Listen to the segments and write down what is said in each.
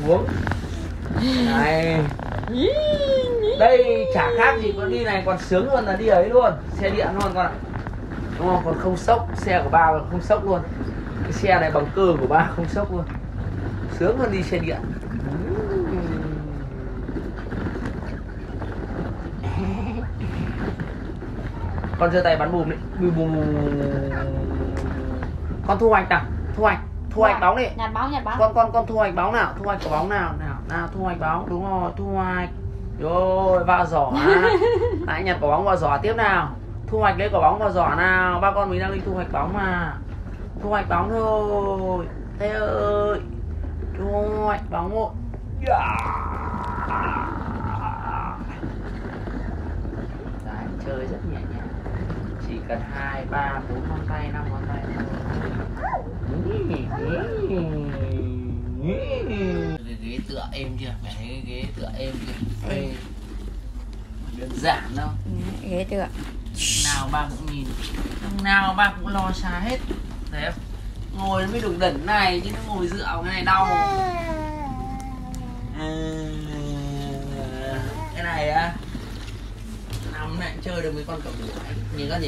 xuống. Này. Đây chả khác gì con đi này còn sướng hơn là đi ấy luôn. Xe điện luôn con ạ. Đúng không? Còn không sốc. Xe của ba không sốc luôn. Cái xe này bằng cơ của ba không sốc luôn. Sướng hơn đi xe điện. Con giơ tay bắn bùm đi. Con thu hoạch nào. Thu hoạch bóng đi. Nhặt bóng. Con thu hoạch bóng nào. Thu hoạch có bóng nào. Nào thu hoạch bóng. Đúng rồi, thu hoạch. Rồi vào giỏ. Lại nhặt quả bóng vào giỏ tiếp nào. Thu hoạch lấy quả bóng vào giỏ nào. Ba con mình đang đi thu hoạch bóng mà. Thu hoạch bóng thôi. Thế ơi. Thu hoạch bóng một. Đấy, chơi rất nhẹ nhàng. Chỉ cần 2, 3, 4 ngón tay, 5 ngón tay thôi. Cái ghế tựa êm chưa? Mẹ thấy cái ghế tựa êm chưa? Ê, đơn giản đâu. Ghế tựa. Nào ba cũng nhìn, nào ba cũng lo xa hết. Thấy không? Ngồi nó mới được đỉnh này chứ nó ngồi dựa vào cái này đau. Cái này á, năm này chơi được mấy con cậu đuổi. Nhìn con gì?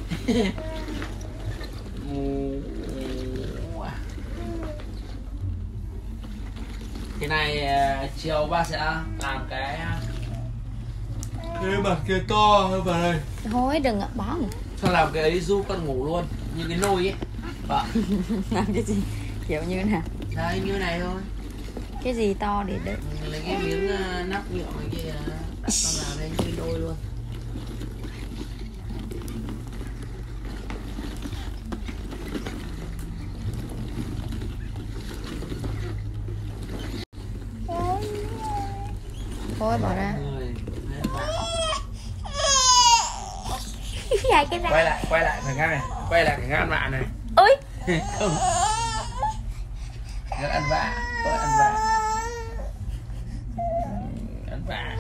Cái này chiều ba sẽ làm cái mặt kia to hơn vào đây. Thôi đừng bóng. Sao làm cái ấy giúp con ngủ luôn. Như cái nôi ấy. Vâng. Làm cái gì? Kiểu như nào? Đây như này thôi. Cái gì to để đựng? Lấy cái miếng nắp nhựa này kia đặt con vào đây như nôi luôn. Thôi bỏ ra. Quay lại phải ngăn này. Quay lại phải ngăn bạn này. Ôi. Không. Nó ăn vạ. Tôi ăn vạ. Ăn vạ.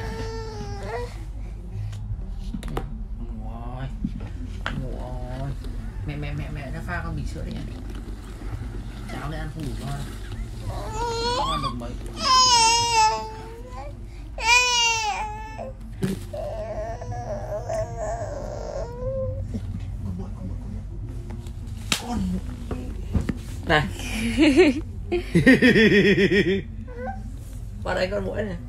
Ngủ rồi. Mẹ nó pha con bì sữa đi nhỉ. Cháu này ăn không đủ ngon. Không ăn được mấy. Này. Vào đây con muỗi này.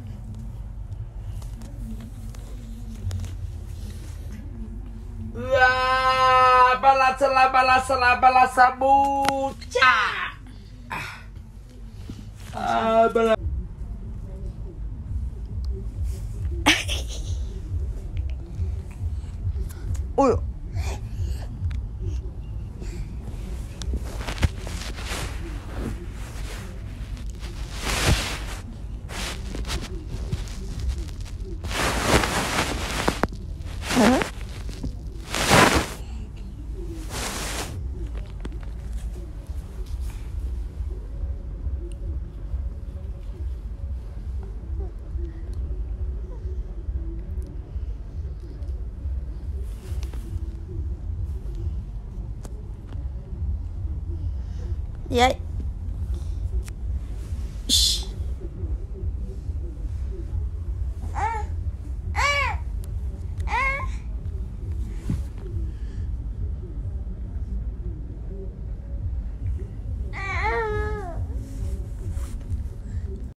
Balasa bucha. Ui. Gì vậy?